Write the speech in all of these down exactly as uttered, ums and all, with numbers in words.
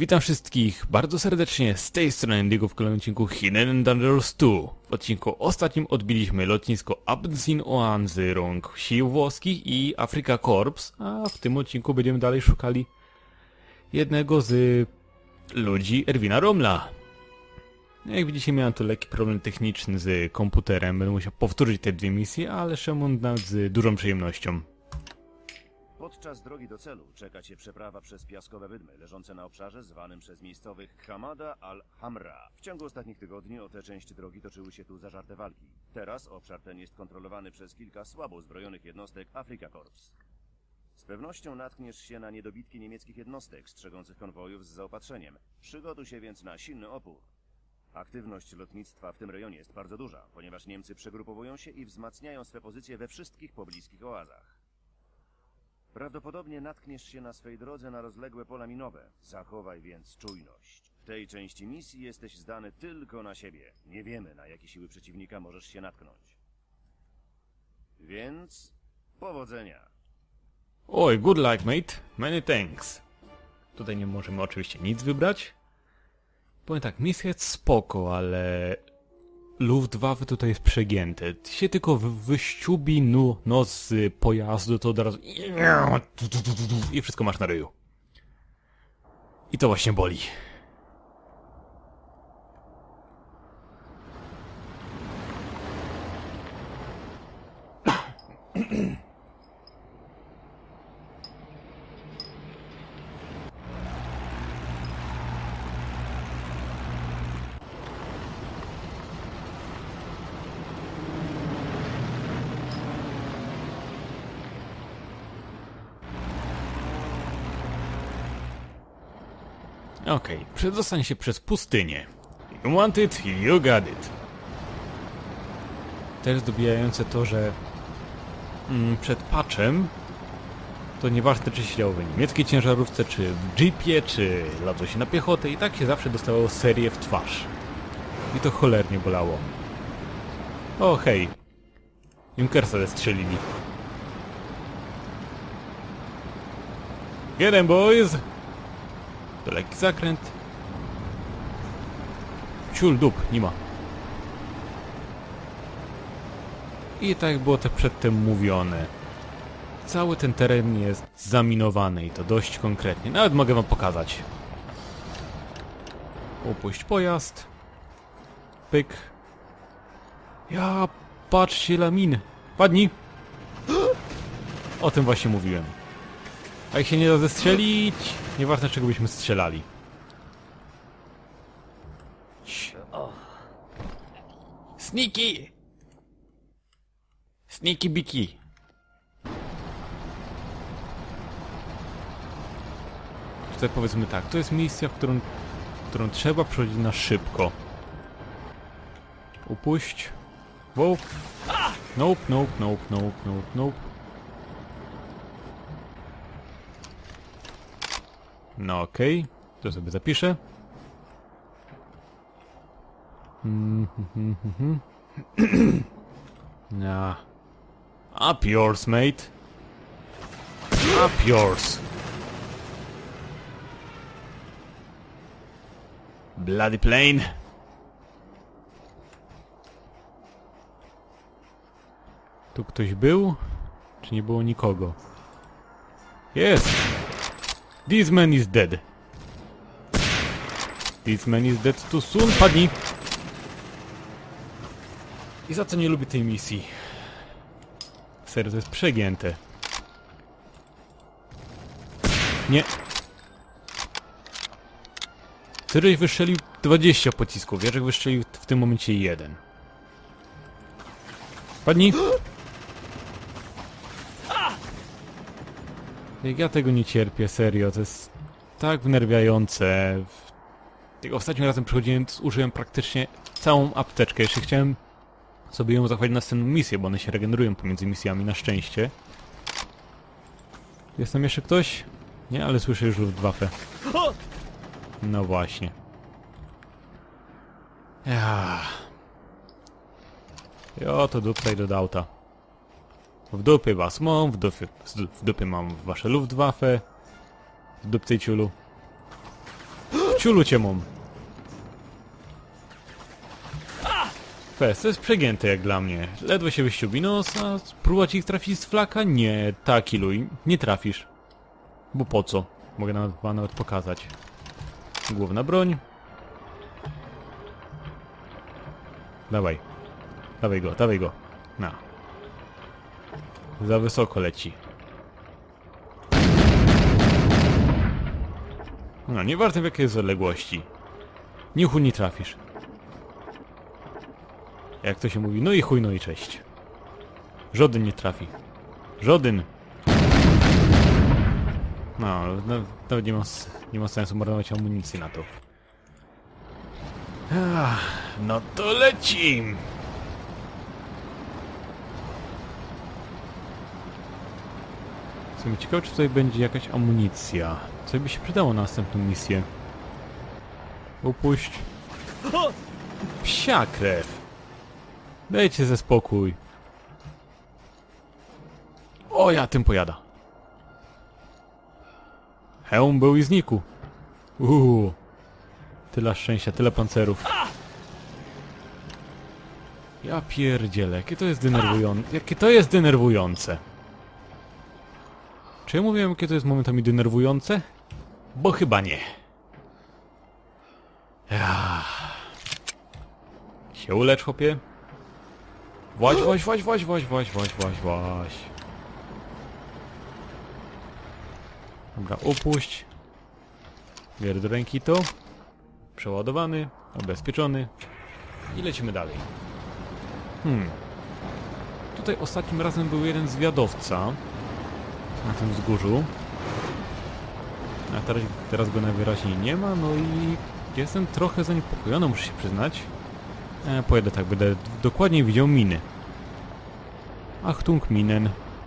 Witam wszystkich bardzo serdecznie z tej strony Indigo w kolejnym odcinku Hidden Dangerous dwa. W odcinku ostatnim odbiliśmy lotnisko Abzin-Oan z rąk sił włoskich i Afrika Korps, a w tym odcinku będziemy dalej szukali jednego z ludzi Erwina Rommela. Jak widzicie, miałem tu lekki problem techniczny z komputerem, będę musiał powtórzyć te dwie misje, ale Szymon z dużą przyjemnością. Podczas drogi do celu czeka cię przeprawa przez piaskowe wydmy leżące na obszarze zwanym przez miejscowych Hamada al-Hamra. W ciągu ostatnich tygodni o tę część drogi toczyły się tu zażarte walki. Teraz obszar ten jest kontrolowany przez kilka słabo uzbrojonych jednostek Afrika Korps. Z pewnością natkniesz się na niedobitki niemieckich jednostek strzegących konwojów z zaopatrzeniem. Przygotuj się więc na silny opór. Aktywność lotnictwa w tym rejonie jest bardzo duża, ponieważ Niemcy przegrupowują się i wzmacniają swe pozycje we wszystkich pobliskich oazach. Prawdopodobnie natkniesz się na swej drodze na rozległe pola minowe. Zachowaj więc czujność. W tej części misji jesteś zdany tylko na siebie. Nie wiemy, na jakie siły przeciwnika możesz się natknąć. Więc... powodzenia. Oj, good luck, mate. Many thanks. Tutaj nie możemy oczywiście nic wybrać. Powiem tak, misja jest spoko, ale... Luftwaffe tutaj jest przegięte. Ty się tylko wyściubi no, nos z pojazdu, to od razu... I wszystko masz na ryju. I to właśnie boli. Okej, okay. Przedostań się przez pustynię. You want it, you got it. Też dobijające to, że mm, przed patchem to nieważne, czy siedział w niemieckiej ciężarówce, czy w jeepie, czy latał się na piechotę, i tak się zawsze dostawało serię w twarz. I to cholernie bolało. O, hej. Junkersa zestrzelili. Get them, boys! To lekki zakręt. Ciul dup, nie ma. I tak było to przedtem mówione. Cały ten teren jest zaminowany i to dość konkretnie. Nawet mogę wam pokazać. Opuść pojazd. Pyk. Ja, patrzcie, lamin. Padnij. O tym właśnie mówiłem. A jak się nie da zestrzelić, nieważne czego byśmy strzelali. Sneaky! Sneaky biki. Tutaj powiedzmy tak, to jest misja, w którą, którą trzeba przechodzić na szybko. Upuść. Wow. Nope, nope, nope, nope, nope, nope. No okej, okay. To sobie zapiszę. Mm -hmm -hmm -hmm. Nah. Up yours, mate. Up yours. Bloody plane. Tu ktoś był? Czy nie było nikogo? Jest! This man is dead. This man is dead too soon. Padnij! I za co nie lubię tej misji? Serio, to jest przegięte. Nie. Tyryś wystrzelił dwadzieścia pocisków. Jerzek wystrzelił w tym momencie jeden. Padnij! Jak ja tego nie cierpię, serio, to jest tak wnerwiające. Jak ostatnim razem przychodziłem, użyłem praktycznie całą apteczkę. Jeszcze chciałem sobie ją zachować na następną misję, bo one się regenerują pomiędzy misjami, na szczęście. Jest tam jeszcze ktoś? Nie, ale słyszę już Luftwaffe. No właśnie. Ja. Jo, to dupaj do auta. W dupie was mam, w dupie, w dupie mam wasze Luftwaffe. W dupcej ciulu. Ciulu cię mam. Fest, to jest przegięte jak dla mnie. Ledwo się wyściubi nos, a spróbować ich trafić z flaka? Nie, tak iluj. Nie trafisz. Bo po co? Mogę nawet, nawet pokazać. Główna broń. Dawaj. Dawaj go, dawaj go. Na. Za wysoko leci. No, nieważne w jakiej jest odległości. Ni chuj nie trafisz. Jak to się mówi, no i chuj, no i cześć. Żaden nie trafi. Żaden. No, no nawet nie ma, nie ma sensu marnować amunicji na to. Ach, no to lecim! W sumie ciekawe, czy tutaj będzie jakaś amunicja. Co by się przydało na następną misję? Upuść. Psia krew. Dajcie ze spokój. O, ja tym pojada. Hełm był i znikł. Uuu. Tyle szczęścia, tyle pancerów. Ja pierdzielę, jakie to jest denerwujące. Jakie to jest denerwujące. Czy ja mówiłem, jakie to jest momentami denerwujące? Bo chyba nie. Ja. Się ulecz, chłopie. Właź, właź, właź, właź, właź, właź, właź, właź, właź. Dobra, upuść. Bier do ręki to. Przeładowany, ubezpieczony. I lecimy dalej. Hmm. Tutaj ostatnim razem był jeden zwiadowca. Na tym wzgórzu. A teraz, teraz go najwyraźniej nie ma, no i jestem trochę zaniepokojony, muszę się przyznać. E, pojedę tak, będę dokładnie widział miny. Achtung minen.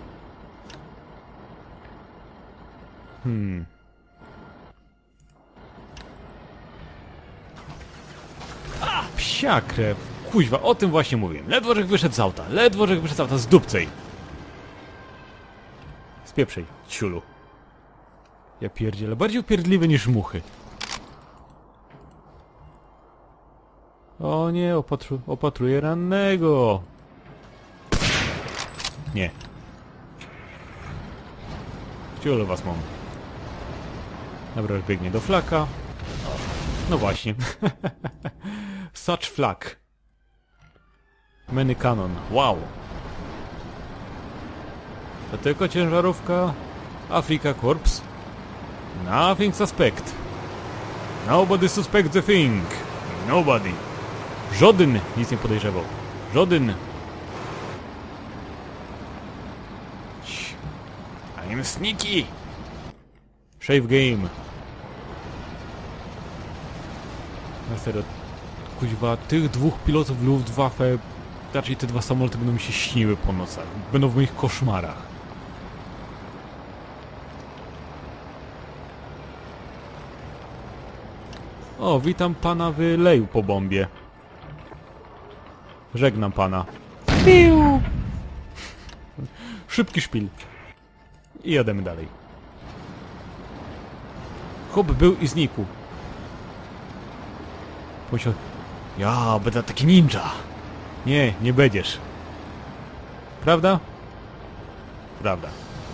Hmm. A, psia krew. Kuźwa, o tym właśnie mówiłem. Ledwo, żech wyszedł z auta. Ledwo, żech wyszedł z auta. Zdupcej. Spieprzej, ciulu. Ja pierdzielę. Bardziej upierdliwy niż muchy. O nie, opatru opatruję rannego. Nie. Ciulu was mam. Dobra, już biegnie do flaka. No właśnie. Such flak. Many cannon. Wow. To tylko ciężarówka. Africa Corps. Nothing suspect. Nobody suspect the thing. Nobody. Żaden nic nie podejrzewał. Żaden. I'm sneaky. Shave game. Na serio. Kuźwa, tych dwóch pilotów Luftwaffe, raczej te dwa samoloty będą mi się śniły po nocach. Będą w moich koszmarach. O, witam pana w leju po bombie. Żegnam pana. Piu! Szybki szpil. I jademy dalej. Hop był i znikł. Powiedział, ja będę taki ninja. Nie, nie będziesz. Prawda? Prawda.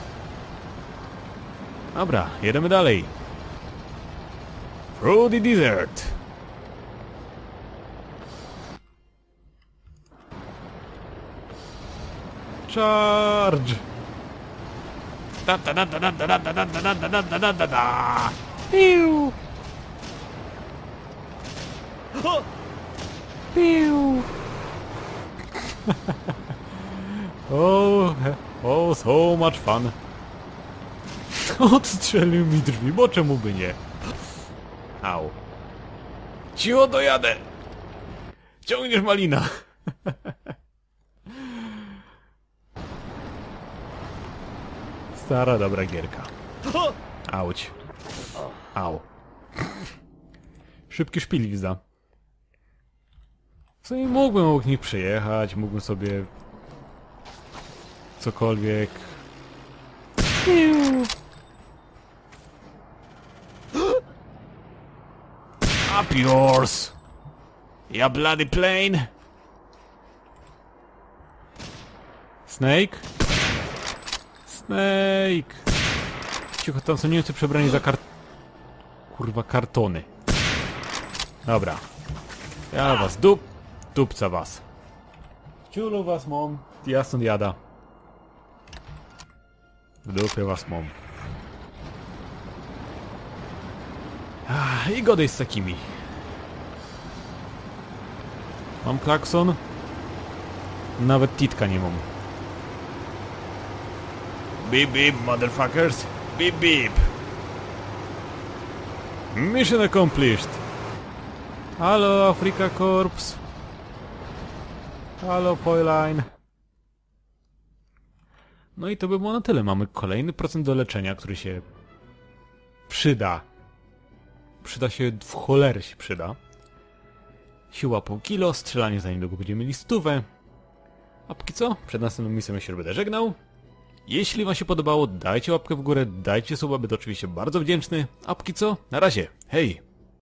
Dobra, jedziemy dalej. Through the desert. Charge. Da da da da da da da da da da da da da da. Piu. Piu. Oh, oh, so much fun. Odstrzelił mi drzwi, bo czemu by nie? Au. Cicho, dojadę. Ciągniesz malina. Stara, dobra gierka. Auć. Au. Szybki szpilizda. W sumie mógłbym obok nich przyjechać, mógłbym sobie cokolwiek. Up yours! Ja bloody plane! Snake? Snake! Cicho, tam są Niemcy przebrani za kart... Kurwa, kartony. Dobra. Ja was dup... Dupca was. Ciulu was mom. Ja stąd jada. W dupie was mom. Ah, i godej z takimi. Mam klakson? Nawet titka nie mam. Beep beep, motherfuckers. Beep beep. Mission accomplished. Halo, Afrika Corps. Halo, Poiline. No i to by było na tyle. Mamy kolejny procent do leczenia, który się przyda. Przyda się, w cholerę się przyda. Siła pół kilo, strzelanie za niedługo będziemy mieli stówę. A póki co, przed następną misją ja się będę żegnał. Jeśli wam się podobało, dajcie łapkę w górę, dajcie suba, będę oczywiście bardzo wdzięczny. A póki co, na razie, hej!